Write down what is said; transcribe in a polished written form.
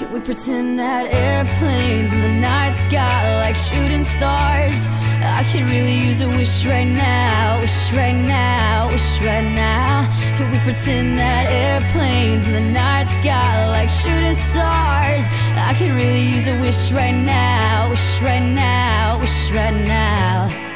Can we pretend that airplanes in the night sky are like shooting stars? I could really use a wish right now, wish right now, wish right now. Can we pretend that airplanes in the night sky are like shooting stars? I could really use a wish right now, wish right now, wish right now.